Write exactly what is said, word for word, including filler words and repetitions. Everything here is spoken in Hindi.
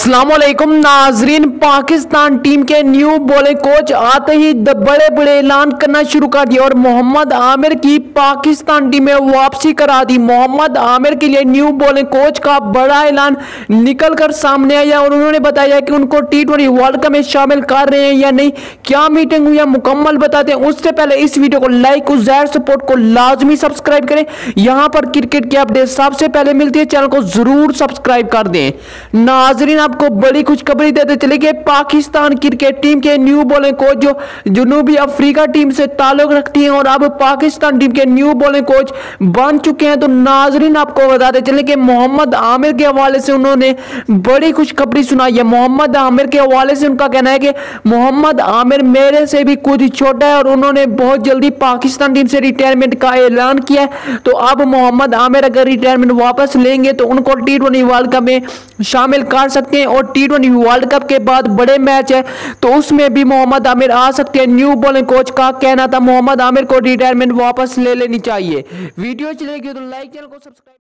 अस्सलामुअलैकुम नाजरीन, पाकिस्तान टीम के न्यू बॉलिंग कोच आते ही बड़े बड़े ऐलान करना शुरू कर दिया और मोहम्मद आमिर की पाकिस्तान टीम में वापसी करा दी। मोहम्मद आमिर के लिए न्यू बॉलिंग कोच का बड़ा ऐलान निकल कर सामने आया और उन्होंने बताया कि उनको टी ट्वेंटी वर्ल्ड कप में शामिल कर रहे हैं या नहीं, क्या मीटिंग हुई है, मुकम्मल बताते हैं। उससे पहले इस वीडियो को लाइक और ज़्यादा सपोर्ट को लाजमी सब्सक्राइब करें। यहां पर क्रिकेट की अपडेट सबसे पहले मिलती है, चैनल को जरूर सब्सक्राइब कर दें। नाजरीन, आपको बड़ी खुशखबरी देते चले कि पाकिस्तान क्रिकेट टीम के न्यू बॉलिंग कोच जो जनूबी अफ्रीका टीम से ताल्लुक रखती हैं और अब पाकिस्तान टीम के न्यू बॉलिंग कोच बन चुके हैं। तो नाजरीन, आपको बताते चले कि मोहम्मद आमिर के हवाले से उन्होंने बड़ी खुशखबरी सुनाई है। मोहम्मद आमिर के हवाले से उनका कहना है कि मोहम्मद आमिर मेरे से भी कुछ छोटा है और उन्होंने बहुत जल्दी पाकिस्तान टीम से रिटायरमेंट का ऐलान किया है। तो अब मोहम्मद आमिर अगर रिटायरमेंट वापस लेंगे तो उनको टी ट्वेंटी वर्ल्ड कप में शामिल कर सकते हैं और टी ट्वेंटी वर्ल्ड कप के बाद बड़े मैच है तो उसमें भी मोहम्मद आमिर आ सकते हैं। न्यू बॉलिंग कोच का कहना था मोहम्मद आमिर को रिटायरमेंट वापस ले लेनी चाहिए। वीडियो चलेगी तो लाइक, चैनल को सब्सक्राइब।